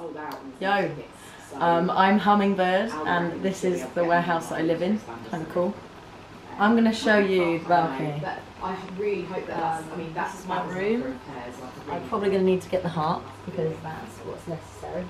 Yo, I'm Hummingbird, and this is the warehouse that I live in. Kind of cool. I'm going to show you the balcony. I really hope that this is my room. I'm probably going to need to get the harp because that's what's necessary.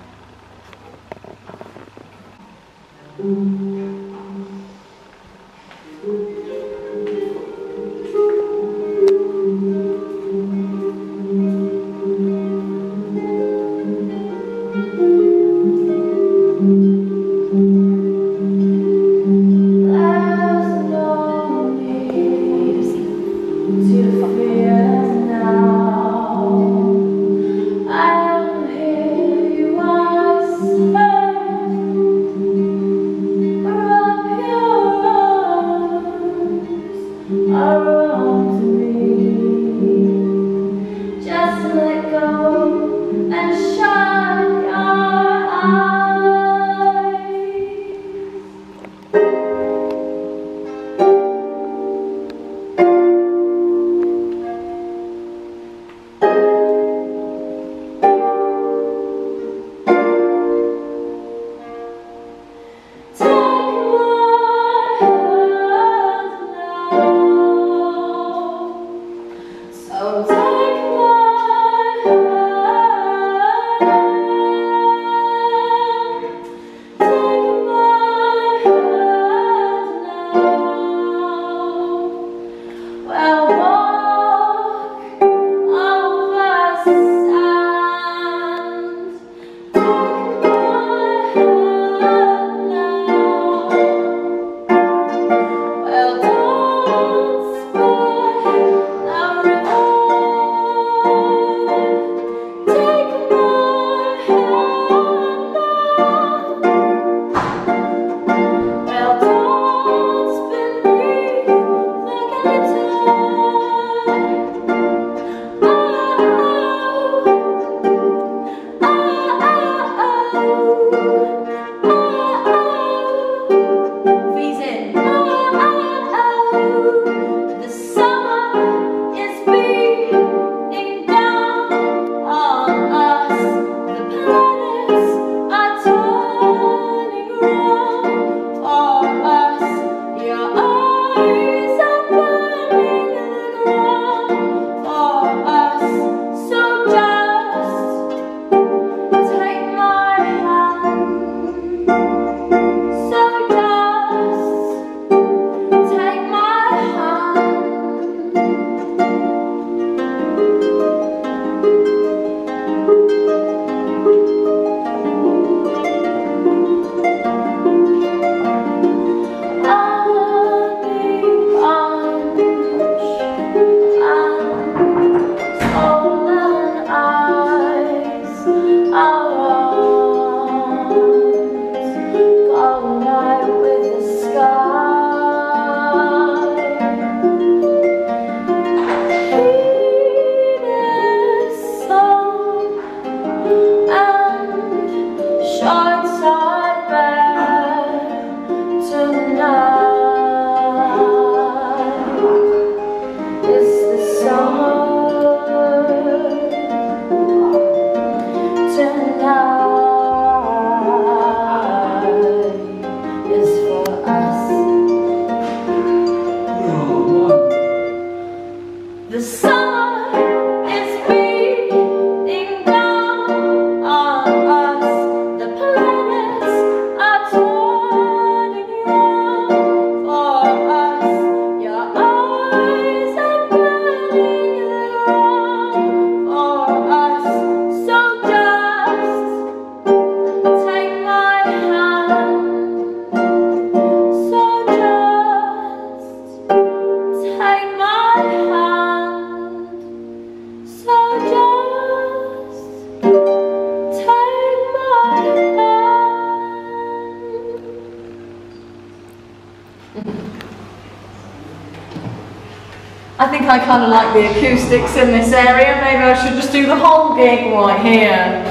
I think I kind of like the acoustics in this area. Maybe I should just do the whole gig right here.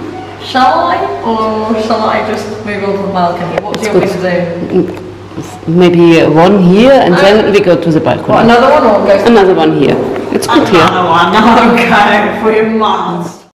Shall I? Or shall I just move on to the balcony? What do you want me to do? Maybe one here and then we go to the balcony. What, another one or go? Another one here. It's good here. Another one, okay, we must.